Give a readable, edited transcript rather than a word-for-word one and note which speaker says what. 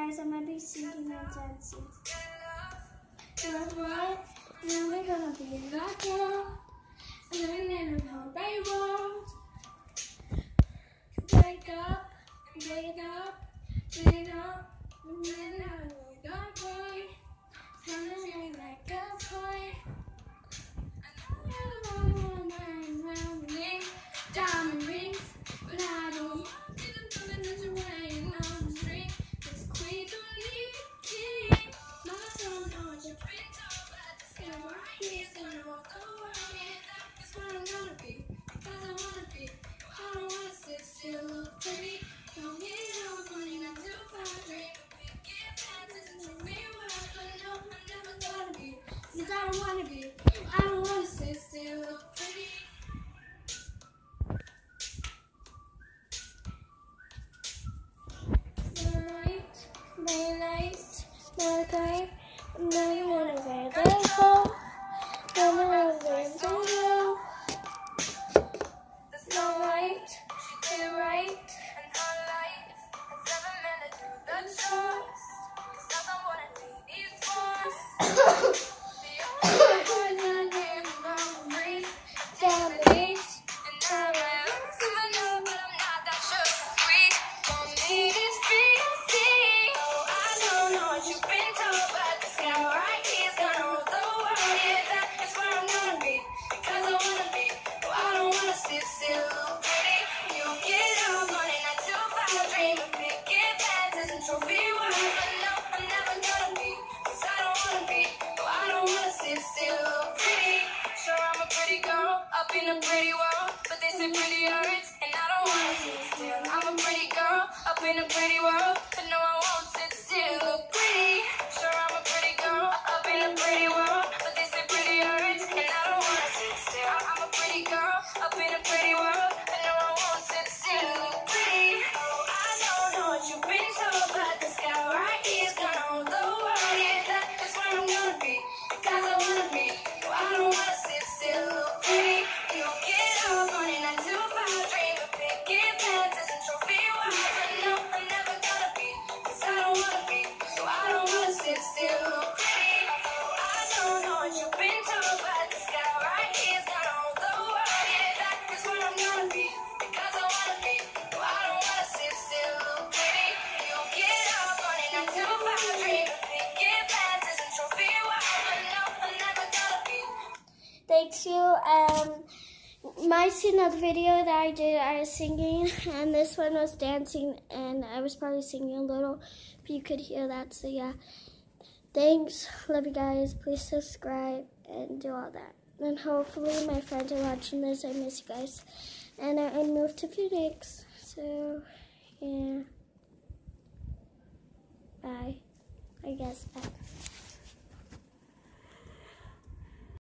Speaker 1: guys, I'm gonna be singing and dancing. That's right. And we're gonna be in that girl. And then in the whole bay world. Wake up, wake up, wake up. And then I wake up, boy. Running like a boy. Diamond rings, but I don't want them to rain on the string. This queen don't need a king. No, I don't know what you've been told, but the sky right here is gonna walk over me. That's what I'm gonna be, because I wanna be. I don't wanna sit still, look pretty. Don't need no money, not too far, drink. Get fancies and show me what I could know. I'm never gonna be, because I don't wanna be. I don't wanna sit still, look pretty. Okay, now you wanna wear the bow. Now you wanna wear the bow. No right, the right, and all light. It's 7 minutes to the choice. 'Cause I don't wanna be these boys. The only boys I give them breathe. Down the beach, and I am. I know, but I'm not that sugar sweet. For me, it's free to see. Oh, I don't know what you've been told, but the sky right here is gonna rule the world. Yeah, that is where I'm gonna be, because I wanna be. Oh, I don't wanna sit still, look pretty. You get up on it, not too far. Dream of picking fancies and trophy wives. But no, I'm never gonna be, because I don't wanna be. Oh, I don't wanna sit still, look pretty. Sure, I'm a pretty girl up in a pretty world, but they say pretty hurts, and I don't wanna sit still. I'm a pretty girl up in a pretty world, but no, I won't sit still, look pretty. Sure, I'm a pretty girl up in a pretty world, but they say pretty hurts, and I don't wanna sit still. I'm a pretty girl up in a pretty world, but no, I won't sit still, look pretty. Oh, I don't know what you've been told, but the sky right here is gonna rule the world. Yeah, that is where I'm gonna be, because I wanna be. Oh, I don't wanna sit still, look pretty. You get up on it, not too far. Dream of picking fancies and trophy wives. But no, I'm never gonna be, because I don't wanna be. So I don't wanna sit still, look pretty. Oh, I don't know what you've been told, but the sky right here is gonna rule the world. Yeah, that is where I'm gonna be, because I wanna be. Oh, I don't wanna sit still, look pretty. You get up on it, not too far. Dream of picking fancies and trophy wives. But no, I'm never gonna be. Thank you. Might see another video that I did. I was singing, and this one was dancing, and I was probably singing a little, if you could hear that. So yeah, thanks. Love you guys. Please subscribe and do all that. And hopefully my friends are watching this. I miss you guys. And I moved to Phoenix. So yeah. Bye. I guess bye.